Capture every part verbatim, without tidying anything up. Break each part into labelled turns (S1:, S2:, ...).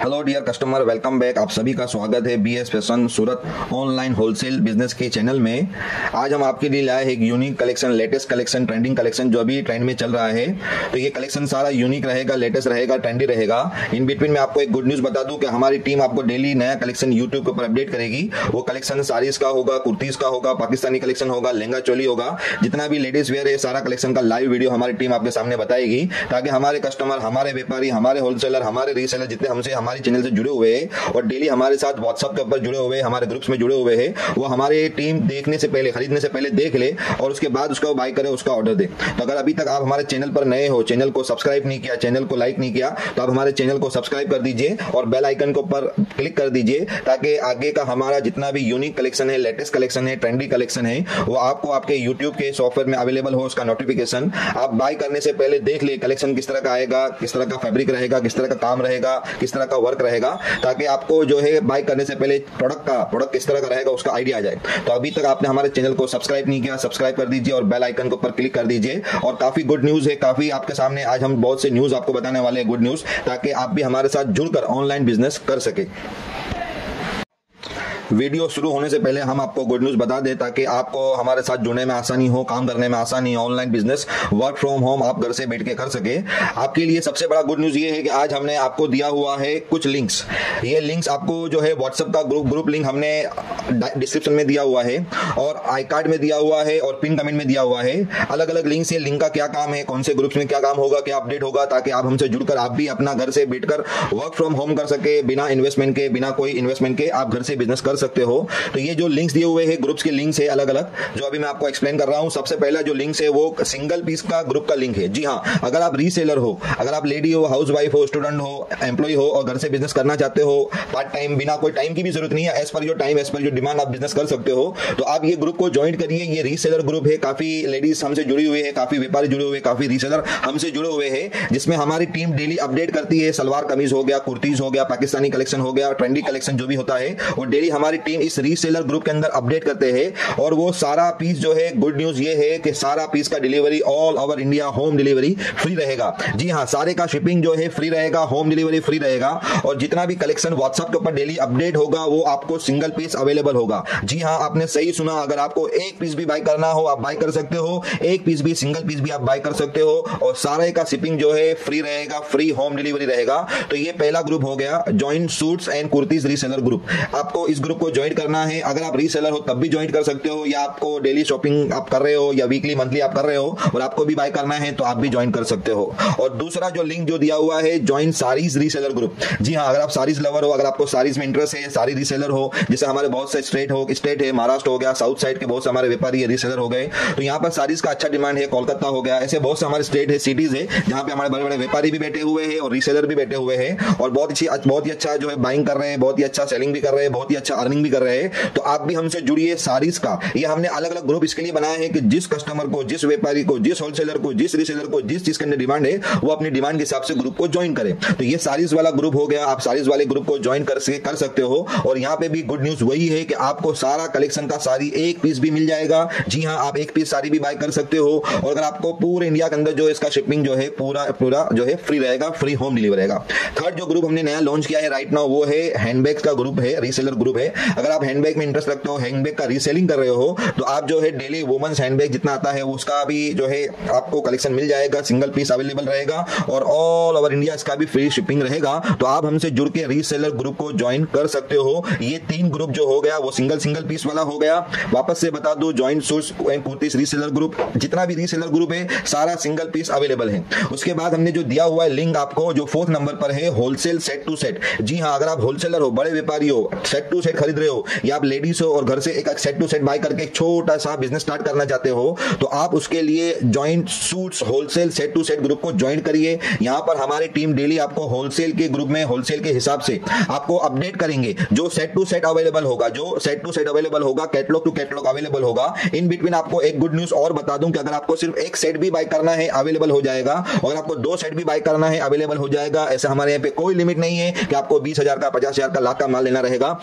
S1: Hello dear customer, welcome back. आप सभी का स्वागत है B S fashion Surat online wholesale business के चैनल में। आज हम आपके लिए लाए हैं एक unique collection, latest collection, trending collection जो अभी ट्रेंड में चल रहा है। तो ये कलेक्शन सारा यूनिक रहेगा, लेटेस्ट रहेगा, ट्रेंडी रहेगा। इन बिटवीन में आपको एक गुड न्यूज बता दूं कि हमारी टीम आपको डेली नया कलेक्शन यूट्यूब के ऊपर अपडेट करेगी। वो कलेक्शन साड़ीज का होगा, कुर्तीज का होगा, पाकिस्तानी कलेक्शन होगा, लहंगा चोली होगा, जितना भी लेडीज वेयर है सारा कलेक्शन का लाइव वीडियो हमारी टीम आपके सामने बताएगी, ताकि हमारे कस्टमर, हमारे व्यापारी, हमारे होलसेलर, हमारे रीसेलर जितने हमसे हमारे चैनल से जुड़े हुए और डेली हमारे साथ व्हाट्सएप के ऊपर जुड़े हुए, हमारे ग्रुप्स में जुड़े हुए हैं, वो हमारे टीम देखने से पहले, खरीदने से पहले देख ले और उसके बाद उसका बाय करे, उसका ऑर्डर दे। तो अगर अभी तक आप हमारे चैनल पर नए हो, चैनल को सब्सक्राइब नहीं किया, चैनल को लाइक नहीं किया, तो आप हमारे चैनल को सब्सक्राइब कर दीजिए और बेल आइकन के ऊपर क्लिक कर दीजिए, ताकि आगे का हमारा जितना भी यूनिक कलेक्शन है, लेटेस्ट कलेक्शन है, ट्रेंडी कलेक्शन है, वो आपको आपके यूट्यूब के सॉफ्टवेयर में अवेलेबल हो। उसका नोटिफिकेशन आप बाय करने से पहले देख ले, कलेक्शन किस तरह का आएगा, किस तरह का फैब्रिक रहेगा, किस तरह का काम रहेगा, किस तरह का वर्क रहेगा, ताकि आपको जो है बाय करने से पहले प्रोडक्ट का प्रोडक्ट किस तरह का रहेगा उसका आइडिया आ जाए। तो अभी तक आपने हमारे चैनल को सब्सक्राइब नहीं किया, सब्सक्राइब कर दीजिए और बेल आइकन के ऊपर क्लिक कर दीजिए। और काफी गुड न्यूज है, काफी आपके सामने आज हम बहुत से न्यूज आपको बताने वाले हैं, गुड न्यूज, ताकि आप भी हमारे साथ जुड़कर ऑनलाइन बिजनेस कर सके। वीडियो शुरू होने से पहले हम आपको गुड न्यूज बता दें, ताकि आपको हमारे साथ जुड़ने में आसानी हो, काम करने में आसानी हो, online business work from home आप घर से बैठ के कर सके। आपके लिए सबसे बड़ा गुड न्यूज ये है कि आज हमने आपको दिया हुआ है कुछ लिंक्स। ये लिंक्स आपको जो है व्हाट्सएप का ग्रुप ग्रुप लिंक हमने डिस्क्रिप्शन में दिया हुआ है और आई कार्ड में दिया हुआ है और पिन कमेंट में दिया हुआ है। अलग अलग लिंक से लिंक का क्या काम है, कौन से ग्रुप्स में क्या काम होगा, क्या अपडेट होगा, ताकि आप हमसे जुड़कर आप भी अपना घर से बैठकर वर्क फ्रॉम होम कर सके, बिना इन्वेस्टमेंट के, बिना कोई इन्वेस्टमेंट के आप घर से बिजनेस कर सकते हो। तो ये जो लिंक्स दिए हुए हैं, ग्रुप्स के लिंक्स है अलग अलग, जो अभी मैं आपको एक्सप्लेन कर रहा हूं। सबसे पहला जो लिंक्स है वो सिंगल पीस का ग्रुप का लिंक है। जी हां, अगर आप रीसेलर हो, अगर आप लेडी हो, हाउसवाइफ हो, स्टूडेंट हो, एम्प्लॉय हो और घर से बिजनेस करना चाहते हो, पार्ट टाइम, बिना कोई टाइम की भी जरूरत नहीं है, as per your time, as per your demand आप बिजनेस कर सकते हो, तो आप ये ग्रुप को ज्वाइन करिए। ये रीसेलर ग्रुप है, काफी लेडीज हमसे जुड़ी हुई है, काफी व्यापारी जुड़े हुए, काफी रीसेलर हमसे जुड़े हुए हैं, जिसमें हमारी टीम डेली अपडेट करती है। सलवार कमीज हो गया, कुर्तीज हो गया, पाकिस्तानी कलेक्शन हो गया, ट्रेंडी कलेक्शन जो भी होता है, और डेली हमारी टीम इस रीसेलर ग्रुप के अंदर अपडेट करते हैं। और वो सारा पीस जो है, गुड न्यूज ये है कि सारा पीस का delivery all over India home delivery free रहेगा। जी हां, सारे का शिपिंग जो है फ्री रहेगा, होम डिलीवरी फ्री रहेगा। और जितना भी कलेक्शन व्हाट्सएप के ऊपर डेली अपडेट होगा वो आपको सिंगल पीस अवेलेबल होगा। जी हां, आपने सही सुना, अगर आपको एक पीस भी बाय करना हो आप बाय कर सकते हो, एक पीस भी, सिंगल पीस भी आप बाय कर सकते हो, और सारे का शिपिंग जो है फ्री रहेगा, फ्री होम डिलीवरी रहेगा। तो ये पहला ग्रुप हो गया, join suits and kurtis reseller group. आपको इस ग्रुप को ज्वाइन करना है। अगर आप रीसेलर हो तब भी ज्वाइन कर सकते हो, या आपको डेली शॉपिंग आप कर रहे हो या वीकली मंथली आप कर रहे हो और आपको भी बाय करना है तो आप भी ज्वाइन कर सकते हो। और दूसरा जो लिंक जो दिया हुआ है, जॉइन सारीज रीसेलर ग्रुप। जी हां, अगर आप सारीज लवर हो, अगर आपको सारीज में इंटरेस्ट है, सारी रीसेलर हो, जैसे हमारे बहुत से स्टेट हो स्टेट है, महाराष्ट्र हो गया, साउथ साइड के बहुत से हमारे व्यापारी रीसेलर हो गए, तो यहाँ पर सारीज का अच्छा डिमांड है। कोलकाता हो गया, ऐसे बहुत से हमारे स्टेट है, सिटीज है, जहां पे हमारे बड़े बड़े व्यापारी भी बैठे हुए हैं और रीसेलर भी बैठे हुए हैं, और बहुत अच्छी बहुत ही अच्छा जो है बाइंग कर रहे हैं, बहुत ही अच्छा सेलिंग भी कर रहे हैं, बहुत ही अच्छा अर्निंग भी कर रहे हैं। तो आप भी हमसे जुड़िए। सारीज का ये हमने अलग अलग ग्रुप इसके लिए बनाया है कि जिस कस्टमर को, जिस व्यापारी को, जिस होलसेलर को, जिस रीसेलर को जिस चीज के अंदर डिमांड है, वो अपनी डिमांड के हिसाब से ग्रुप को ज्वाइन करें। तो ये सारीज वाला ग्रुप हो गया, आप सारीज वाले ग्रुप को ज्वाइन कर से कर सकते हो। और यहाँ पे भी गुड न्यूज वही है कि आपको सारा कलेक्शन का सारी एक पीस भी मिल जाएगा। जी हाँ, आप एक पीस सारी भी बाय कर सकते हो। और अगर आपको पूरे इंडिया के अंदर जो इसका शिपिंग जो है पूरा पूरा जो है फ्री रहेगा, फ्री होम डिलीवरी रहेगा। थर्ड जो ग्रुप हमने नया लॉन्च किया है राइट नाउ, वो है हैंडबैग का ग्रुप है, रीसेलर ग्रुप है। अगर आप हैंडबैग में इंटरेस्ट रखते हो, हैंडबैग का रीसेलिंग कर रहे हो, तो आप जो है डेली वुमेन्स हैंडबैग जितना आता है उसका भी जो है आपको कलेक्शन मिल जाएगा, सिंगल पीस अवेलेबल रहेगा और ऑल ओवर इंडिया इसका भी फ्री शिपिंग रहेगा। तो आप हमसे जुड़ के रीसेलर ग्रुप को ज्वाइन कर सकते हो। ये तीन ग्रुप जो हो गया वो सिंगल सिंगल पीस वाला हो गया। वापस से बता दो, join suits and kurtis reseller group, जितना भी रीसेलर ग्रुप है सारा सिंगल पीस अवेलेबल है। उसके बाद हमने जो दिया हुआ है लिंक आपको, जो फोर्थ नंबर पर है, होलसेल सेट टू सेट। जी हाँ, अगर आप होलसेलर हो, बड़े व्यापारी हो, सेट टू सेट खरीद रहे हो, या आप लेडीज हो और घर से एक सेट टू सेट बाय करके एक छोटा सा बिजनेस स्टार्ट करना चाहते हो, तो आप उसके लिए join suits wholesale set to set group को ज्वाइन करिए। यहां पर हमारी टीम डेली आपको होलसेल के ग्रुप में होलसेल के हिसाब से आपको अपडेट करेंगे। जो सेट टू सेट अवेलेबल होगा, जो सेट टू सेट अवेलेबल होगा, कैटलॉग टू कैटलॉग अवेलेबल होगा। इन बिटवीन आपको एक गुड न्यूज और बता दूं कि अगर आपको सिर्फ एक सेट भी बाय करना है अवेलेबल हो जाएगा, और आपको दो सेट भी बाय करना है अवेलेबल हो जाएगा। ऐसा हमारे यहाँ पे कोई लिमिट नहीं है कि आपको बीस हजार का, पचास हजार का, लाख का माल लेना रहेगा। और गुड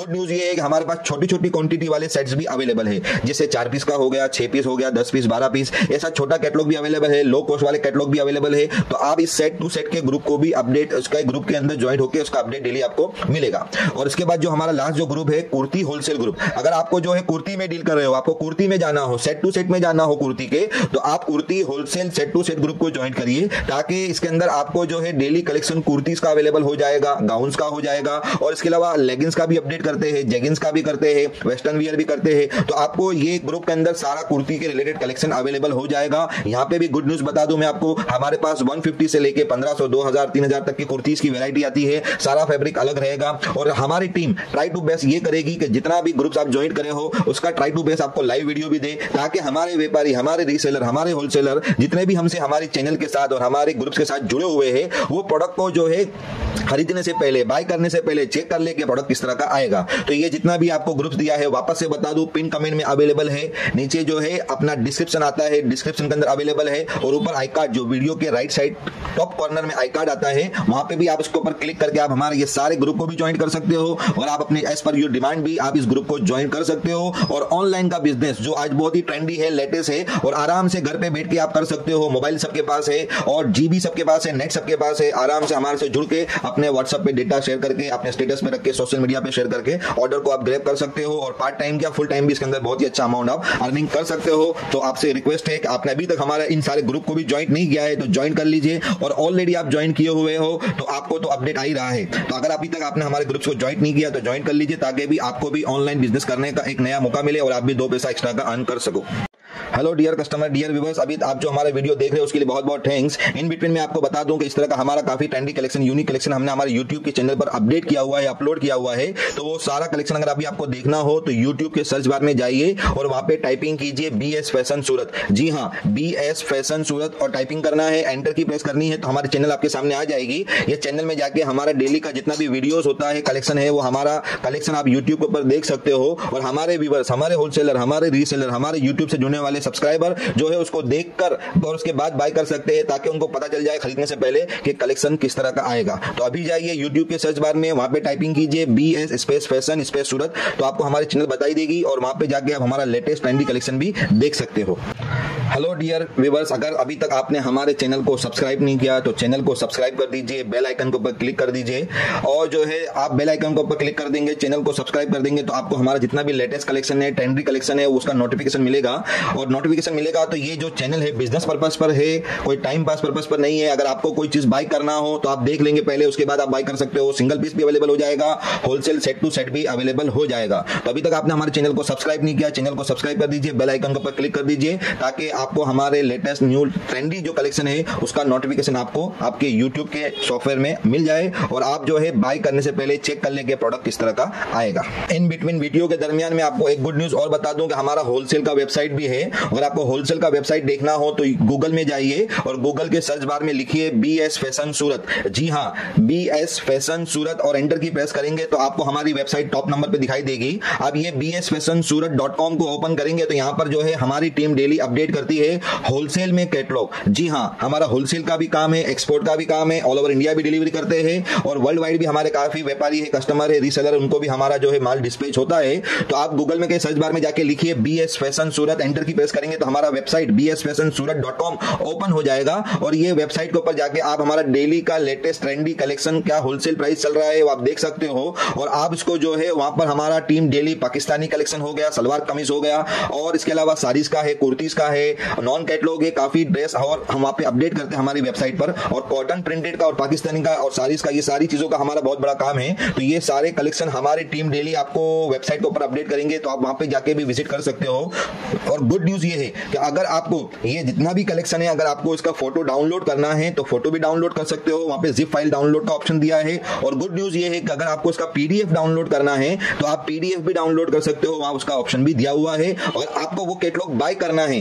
S1: गुड न्यूज ये है कि हमारे पास छोटी छोटी क्वांटिटी वाले सेट्स भी अवेलेबल है, जैसे चार पीस का हो गया, छह पीस हो गया, दस पीस, बारह पीस, ऐसा छोटा कैटलॉग भी अवेलेबल है, लो कॉस्ट वाले कैटलॉग भी अवेलेबल है। तो आप इस सेट टू सेट के ग्रुप को भी अपडेट, उसका ग्रुप के अंदर ज्वाइन होकर उसका अपडेट डेली आपको मिलेगा। और इसके बाद जो हमारा लास्ट जो ग्रुप है कुर्ती होलसेल ग्रुप, अगर आपको जो है कुर्ती में डील कर रहे हो, आपको कुर्ती में जाना हो, सेट टू सेट में जाना हो कुर्ती के, तो आप kurti wholesale set to set group को ज्वाइन करिए, ताकि इसके अंदर आपको जो है डेली कलेक्शन कुर्तीज का अवेलेबल हो जाएगा, गाउन्स का हो जाएगा, और इसके अलावा लेगिंग्स का भी अपडेट करते हैं, जेगिंग्स का भी करते हैं, वेस्टर्न वियर भी करते हैं। तो आपको ये ग्रुप के अंदर सारा कुर्ती के रिलेटेड कलेक्शन अवेलेबल हो जाएगा। यहाँ पे भी गुड न्यूज बता दूं मैं आपको, हमारे पास एक सौ पचास से लेके पंद्रह सौ, दो हज़ार, तीन हज़ार तक की कुर्तीज की वैरायटी आती है। सारा फैब्रिक अलग रहेगा और हमारी टीम ट्राई टू बेस्ट ये करेगी कि जितना भी ग्रुप्स आप ज्वाइन करे हो उसका ट्राई टू बेस्ट आपको लाइव वीडियो भी दे, ताकि हमारे व्यापारी, हमारे रीसेलर, हमारे होलसेलर जितने भी हमसे हमारे चैनल के साथ और हमारे ग्रुप्स के साथ जुड़े हुए हैं, वो प्रोडक्ट को जो है खरीदने से पहले, बाय करने से पहले चेक कर ले कि प्रोडक्ट किस तरह का आएगा। तो ये जितना भी आपको ग्रुप्स दिया है, वापस से बता दूं, पिन कमेंट में अवेलेबल है, नीचे जो है अपना डिस्क्रिप्शन आता है, डिस्क्रिप्शन के अंदर अवेलेबल है, और ऊपर आई कार्ड जो वीडियो के राइट साइड टॉप कॉर्नर में आई कार्ड आता है, वहां पे भी आप इसके ऊपर क्लिक करके आप हमारे ये सारे ग्रुप को भी ज्वाइन कर सकते हो, और आप अपने एज पर योर डिमांड भी आप इस ग्रुप को ज्वाइन कर सकते हो। और ऑनलाइन का बिजनेस जो आज बहुत ही ट्रेंडी है, लेटेस्ट है, और आराम से घर पे बैठ के आप कर सकते हो। मोबाइल सबके पास है और जीबी सबके पास है, नेट सबके पास है, आराम से हमारे से जुड़ के अपने व्हाट्सएप पे डेटा शेयर करके, अपने स्टेटस पे रख के, सोशल मीडिया पे शेयर करके ऑर्डर को आप ग्रैब कर सकते हो, और पार्ट टाइम या फुल टाइम भी इसके अंदर बहुत ही अच्छा अमाउंट आप अर्निंग कर सकते हो। तो आपसे रिक्वेस्ट है कि आपने अभी तक हमारे इन सारे ग्रुप को भी ज्वाइन नहीं किया है तो ज्वाइन कर लीजिए, और ऑलरेडी आप ज्वाइन किए हुए हो तो आपको तो अपडेट आ ही रहा है। तो अगर अभी तक आपने हमारे ग्रुप्स को ज्वाइन नहीं किया तो ज्वाइन कर लीजिए, ताकि भी आपको भी ऑनलाइन बिजनेस करने का एक नया मौका मिले और आप भी दो पैसा एक्स्ट्रा का अर्न कर सको। Hello dear customer, dear viewers, अभी आप जो हमारे वीडियो देख रहे हो उसके लिए बहुत बहुत थैंक्स। इन बिटवीन में आपको बता दूं कि इस तरह का हमारा काफी ट्रेंडी कलेक्शन, यूनिक कलेक्शन हमने हमारे यूट्यूब के चैनल पर अपडेट किया हुआ है, अपलोड किया हुआ है। तो वो सारा कलेक्शन अगर अभी आपको देखना हो तो यूट्यूब के सर्च बार में जाइए और वहां पे टाइपिंग कीजिए बी एस फैशन सूरत। जी हाँ, बी एस फैशन सूरत, और टाइपिंग करना है, एंटर की प्रेस करनी है, तो हमारे चैनल आपके सामने आ जाएगी। ये चैनल में जाके हमारा डेली का जितना भी वीडियोस होता है, कलेक्शन है, वो हमारा कलेक्शन आप यूट्यूब पर देख सकते हो। और हमारे व्यूअर्स, हमारे होलसेलर, हमारे रीसेलर, हमारे यूट्यूब से जुड़ने वाले सब्सक्राइबर जो है उसको देखकर और उसके बाद बाय कर सकते हैं, ताकि उनको पता चल जाए खरीदने से पहले कि कलेक्शन किस तरह का आएगा। तो अभी जाइए यूट्यूब के सर्च बार में, वहां पे टाइपिंग कीजिए B S space fashion space Surat, तो आपको हमारे चैनल बताई देगी, और वहां पे जाके आप हमारा लेटेस्ट ट्रेंडी कलेक्शन भी देख सकते हो। हेलो डियर व्यूअर्स, अगर अभी तक आपने हमारे चैनल को सब्सक्राइब नहीं किया तो चैनल को सब्सक्राइब कर दीजिए, बेल आइकन के ऊपर क्लिक कर दीजिए, और जो है आप बेल आइकन के ऊपर क्लिक कर देंगे, चैनल को सब्सक्राइब कर देंगे, तो आपको हमारा जितना भी लेटेस्ट कलेक्शन है, ट्रेंडी कलेक्शन है, उसका नोटिफिकेशन मिलेगा। और नोटिफिकेशन मिलेगा तो ये जो चैनल है बिजनेस पर्पस पर है, कोई टाइम पास पर्पस पर नहीं है। अगर आपको कोई चीज बाय करना हो तो आप देख लेंगे पहले, उसके बाद आप बाय कर सकते हो। सिंगल पीस भी अवेलेबल हो जाएगा, होलसेल सेट टू सेट भी अवेलेबल हो जाएगा। तो अभी तक आपने हमारे चैनल को सब्सक्राइब नहीं किया, चैनल को सब्सक्राइब कर दीजिए, बेल आइकन के ऊपर क्लिक कर दीजिए, ताकि आपको हमारे लेटेस्ट न्यू ट्रेंडी जो कलेक्शन है उसका नोटिफिकेशन आपको आपके यूट्यूब के सॉफ्टवेयर में मिल जाए, और आप जो है बाय करने से पहले चेक कर लेंगे प्रोडक्ट किस तरह का आएगा। इन बिटवीन वीडियो के दरमियान में आपको एक गुड न्यूज और बता दूं कि हमारा होलसेल का वेबसाइट भी है। अगर आपको होलसेल का वेबसाइट देखना हो तो गूगल में जाइए और गूगल के सर्च बार में लिखिए बी एस फैशन सूरत। जी हाँ, बी एस फैशन सूरत, और एंटर की प्रेस करेंगे तो आपको हमारी वेबसाइट टॉप नंबर पे दिखाई देगी। अब ये B S fashion Surat dot com को ओपन करेंगे तो यहाँ पर जो है हमारी टीम डेली अपडेट करती है होलसेल में कैटलॉग। जी हाँ, हमारा होलसेल का भी काम है, एक्सपोर्ट का भी काम है, ऑल ओवर इंडिया भी डिलीवरी करते हैं, और वर्ल्ड वाइड भी हमारे काफी व्यापारी है, कस्टमर है, रीसेलर, उनको भी हमारा जो है माल डिस्पैच होता है। तो आप गूगल में के सर्च बार में जाके लिखिए B S fashion Surat, enter key press करेंगे तो हमारा website B S fashion Surat dot com open हो जाएगा, और ये वेबसाइट के ऊपर जाके आप हमारा डेली का लेटेस्ट ट्रेंडी कलेक्शन, क्या होलसेल प्राइस चल रहा है वो आप देख सकते हो। और आप इसको जो है वहां पर हमारा टीम डेली पाकिस्तानी कलेक्शन हो गया, सलवार कमीज हो गया, और इसके अलावा साड़ीज का है, कुर्तीज का है, नॉन कैटलॉग है, काफी ड्रेस और हम वहां पे अपडेट करते हैं हमारी वेबसाइट पर, और कॉटन प्रिंटेड का और पाकिस्तानी का और साड़ीज का, ये सारी चीजों का हमारा बहुत बड़ा काम है। तो ये सारे कलेक्शन हमारी टीम डेली आपको वेबसाइट के ऊपर अपडेट करेंगे, तो आप वहां पे जाके भी विजिट कर सकते हो। और गुड न्यूज ये है कि अगर आपको ये जितना भी कलेक्शन है, अगर आपको इसका फोटो डाउनलोड करना है तो फोटो भी डाउनलोड कर सकते हो, वहां पे जिप फाइल डाउनलोड का ऑप्शन दिया है। और गुड न्यूज ये है कि अगर आपको इसका पीडीएफ डाउनलोड करना है तो आप पीडीएफ भी डाउनलोड कर सकते हो, वहां उसका ऑप्शन भी दिया हुआ है। और आपको वो कैटलॉग बाय करना है तो आप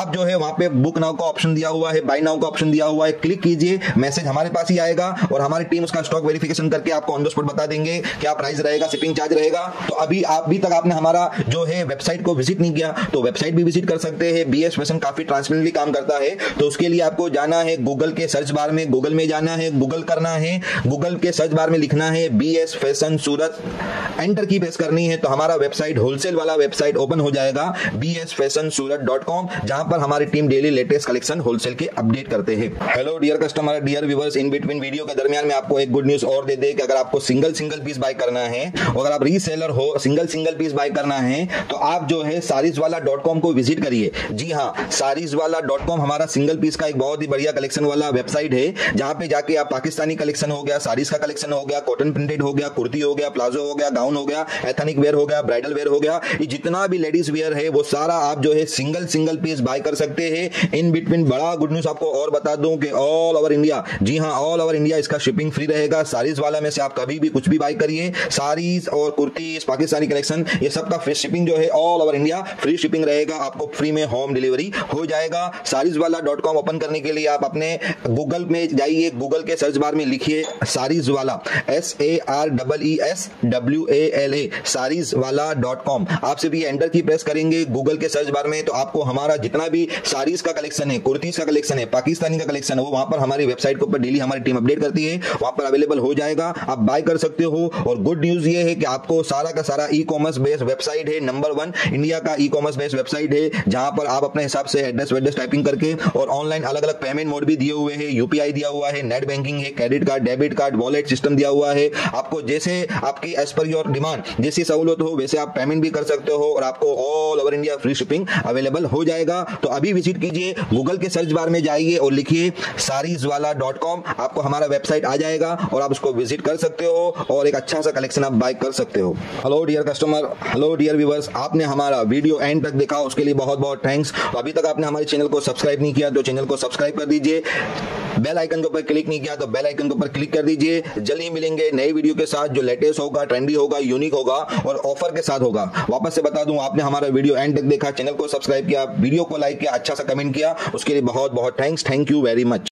S1: आप जो है वहां पे बुक नाउ का ऑप्शन दिया हुआ है, बाय नाउ का ऑप्शन दिया हुआ है, क्लिक कीजिए, मैसेज हमारे पास ही आएगा और हमारी टीम उसका स्टॉक वेरिफिकेशन करके आपको ऑन द स्पॉट बता देंगे क्या प्राइस रहेगा, शिपिंग चार्ज रहेगा। तो अभी अभी तक आपने हमारा जो है वेबसाइट को विजिट नहीं किया तो वेबसाइट भी विजिट कर सकते हैं। बीएस फैशन काफी ट्रांसपेरेंटली काम करता है, तो उसके लिए आपको जाना है गूगल के सर्च बार में, गूगल में जाना है, गूगल करना है, गूगल के सर्च बार में लिखना है BS fashion Surat, enter key press करनी है तो हमारा वेबसाइट होलसेल वाला वेबसाइट ओपन हो जाएगा B S fashion Surat dot com, जहां पर हमारी team daily latest collection wholesale के अपडेट करते हैं। Hello dear customer, dear viewers, in between video के दरमियान में आपको एक गुड न्यूज और दे दे कि अगर आपको सिंगल सिंगल पीस बाय करना है, अगर आप रीसेलर हो, सिंगल सिंगल पीस बाय करना है तो आप जो है सारीज वाला डॉट कॉम को विजिट करिए। जी हाँ, सारीज वाला डॉट कॉम हमारा सिंगल पीस का एक बहुत ही बढ़िया कलेक्शन वाला वेबसाइट है, जहां पे जाके आप पाकिस्तानी कलेक्शन हो गया, सारीज का कलेक्शन हो गया, कॉटन प्रिंटेड हो गया, कुर्ती हो गया, प्लाजो हो गया, गाउन हो गया, एथनिक वेयर हो गया, ब्राइडल वेयर हो गया, ये जितना भी लेडीज वेयर है वो सारा आप जो है सिंगल सिंगल पीस बाय कर सकते हैं। इन बिटवीन बड़ा गुड न्यूज आपको और बता दूं कि ऑल ओवर इंडिया, जी हाँ ऑल ओवर इंडिया इसका शिपिंग फ्री रहेगा। सारीज वाला में से आप कभी भी कुछ भी बाय करिए, सारीज और कुर्ती, पाकिस्तानी कलेक्शन, ये सब का फ्री शिपिंग जो है all over India free shipping रहेगा, आपको फ्री में होम डिलीवरी हो जाएगा। Saris Wala dot com open करने के लिए आप अपने गूगल में जाइए, गूगल के सर्च बार में लिखिए Sarees Wala, S A R double E S W A L A, Sarees Wala dot com. आप सिर्फ ये एंटर की प्रेस करेंगे गूगल के सर्च बार में तो आपको हमारा जितना भी सारीज का कलेक्शन है, कुर्तीज का कलेक्शन है, पाकिस्तानी का कलेक्शन है, वो वहां पर हमारी वेबसाइट के ऊपर डेली हमारी टीम अपडेट करती है, वहां पर अवेलेबल हो जाएगा, आप बाय कर सकते हो। और गुड न्यूज ये है कि आपको सारा का सारा ई कॉमर्स बेस्ड वेबसाइट है, नंबर वन इंडिया का ई कॉमर्स बेस्ड वेबसाइट है, जहां पर आप अपने हिसाब से एड्रेस वेड्रेस टाइपिंग करके और ऑनलाइन अलग अलग पेमेंट मोड भी दिए हुए हैं, यूपीआई दिया हुआ है, नेट बैंकिंग है, credit card, debit card, wallet system दिया हुआ है। आपको जैसे आपकी एज पर योर डिमांड जैसी सहूलत हो वैसे आप पेमेंट भी कर सकते हो और आपको all over India free shipping available हो जाएगा। तो अभी विजिट कीजिए, गूगल के सर्च बार में जाइए और लिखिए सारीज वाला डॉट कॉम, आपको हमारा वेबसाइट आ जाएगा और आप उसको विजिट कर सकते हो और एक अच्छा सा कलेक्शन आप बाय कर सकते हो। Hello dear customer, hello dear viewers, आपने हमारा वीडियो एंड तक देखा उसके लिए बहुत बहुत थैंक्स। तो अभी तक आपने हमारे चैनल को सब्सक्राइब नहीं किया तो चैनल को सब्सक्राइब कर दीजिए, बेल आइकन के ऊपर क्लिक नहीं किया तो बेल आइकन के ऊपर क्लिक कर दीजिए। जल्द ही मिलेंगे नई वीडियो के साथ जो लेटेस्ट होगा, ट्रेंडी होगा, यूनिक होगा और ऑफर के साथ होगा। वापस से बता दूं, आपने हमारा वीडियो एंड तक देखा, चैनल को सब्सक्राइब किया, वीडियो को लाइक किया, अच्छा सा कमेंट किया, उसके लिए बहुत बहुत thanks. Thank you very much.